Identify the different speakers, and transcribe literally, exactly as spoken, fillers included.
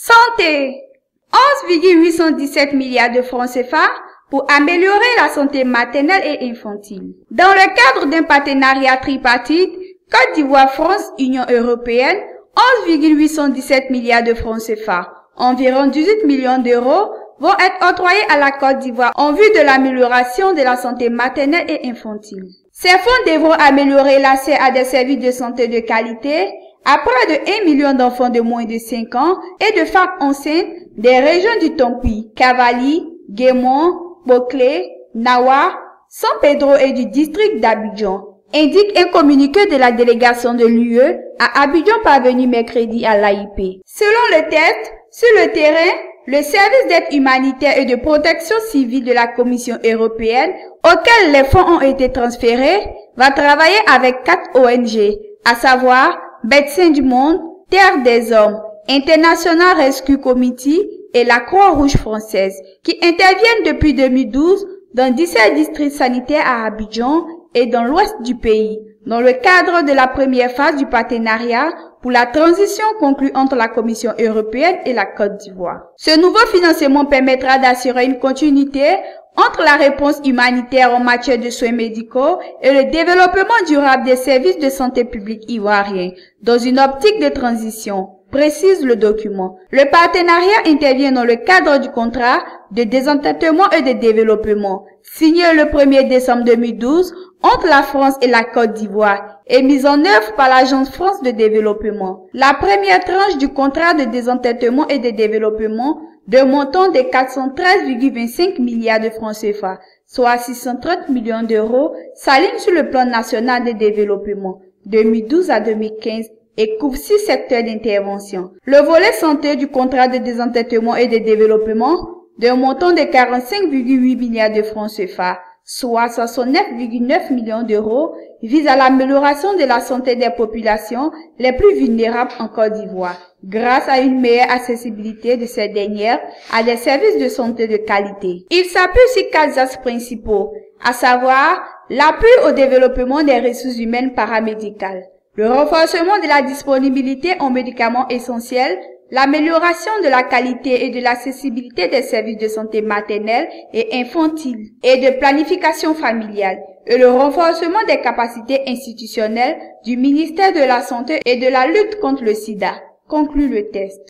Speaker 1: Santé. onze virgule huit cent dix-sept milliards de francs C F A pour améliorer la santé maternelle et infantile. Dans le cadre d'un partenariat tripartite, Côte d'Ivoire, France, Union européenne, onze virgule huit cent dix-sept milliards de francs C F A, environ dix-huit millions d'euros, vont être octroyés à la Côte d'Ivoire en vue de l'amélioration de la santé maternelle et infantile. Ces fonds devront améliorer l'accès à des services de santé de qualité à près de un million d'enfants de moins de cinq ans et de femmes enceintes des régions du Tompi, Cavali, Guémon, Boclé, Nawa, San Pedro et du district d'Abidjan, indique un communiqué de la délégation de l'U E à Abidjan parvenu mercredi à l'A I P. Selon le texte, sur le terrain, le service d'aide humanitaire et de protection civile de la Commission européenne, auquel les fonds ont été transférés, va travailler avec quatre O N G, à savoir Médecins du Monde, Terre des Hommes, International Rescue Committee et la Croix-Rouge française, qui interviennent depuis deux mille douze dans dix-sept districts sanitaires à Abidjan et dans l'ouest du pays, dans le cadre de la première phase du partenariat pour la transition conclue entre la Commission européenne et la Côte d'Ivoire. Ce nouveau financement permettra d'assurer une continuité entre la réponse humanitaire en matière de soins médicaux et le développement durable des services de santé publique ivoiriens, dans une optique de transition, précise le document. Le partenariat intervient dans le cadre du contrat de désendettement et de développement, signé le premier décembre deux mille douze entre la France et la Côte d'Ivoire et mis en œuvre par l'Agence France de développement. La première tranche du contrat de désendettement et de développement d'un montant de quatre cent treize virgule vingt-cinq milliards de francs C F A, soit six cent trente millions d'euros, s'aligne sur le plan national de développement deux mille douze à deux mille quinze et couvre six secteurs d'intervention. Le volet santé du contrat de désendettement et de développement d'un montant de quarante-cinq virgule huit milliards de francs C F A, soit soixante-neuf virgule neuf millions d'euros, vise à l'amélioration de la santé des populations les plus vulnérables en Côte d'Ivoire, grâce à une meilleure accessibilité de ces dernières à des services de santé de qualité. Il s'appuie sur quatre axes principaux, à savoir l'appui au développement des ressources humaines paramédicales, le renforcement de la disponibilité en médicaments essentiels, l'amélioration de la qualité et de l'accessibilité des services de santé maternelle et infantile et de planification familiale, et le renforcement des capacités institutionnelles du ministère de la Santé et de la lutte contre le sida, conclut le texte.